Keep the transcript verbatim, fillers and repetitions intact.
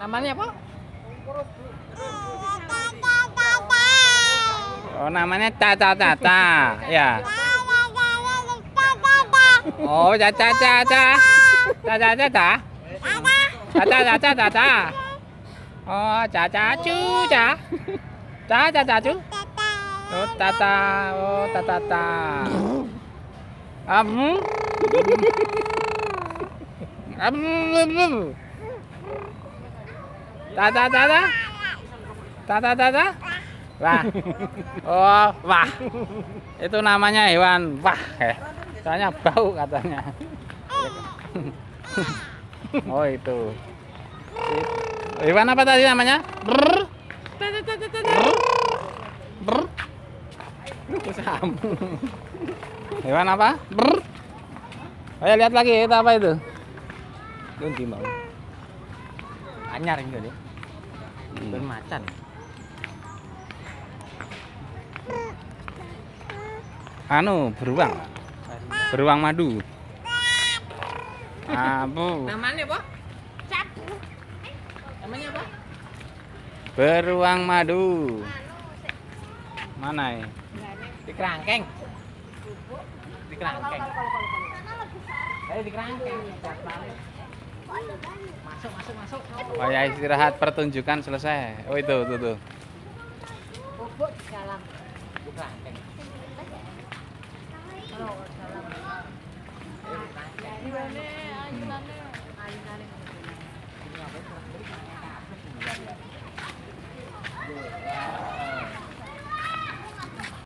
Namanya apa? Oh, namanya Caca Caca, ya. Oh, Caca Caca. Caca Caca. Caca Caca Caca. Oh, Caca Cuca. Caca Cacu. Oh, Tata. Oh, Tata Tata. Am. Am. Tata Tata. Tata Tata. Wah. Oh, wah. Itu namanya hewan wah, eh. Soalnya bau katanya. Oh, itu. Hewan apa tadi namanya? Brr. Brr. Hewan apa? Brr. Ayo lihat lagi itu apa itu? Ganti mau. Anyar ini deh. Bermacan. Anu, beruang. Beruang madu. Abu. Namanya apa? Capu. Namanya apa? Beruang madu. Mana ya? Di kerangkeng. Di kerangkeng. Ayo di kerangkeng. Masuk, masuk, masuk. Oh ya, istirahat pertunjukan selesai. Oh itu, tuh, tuh. Bubuk dalam. Di kerangkeng. Oh, dalam. Ayo di kerangkeng.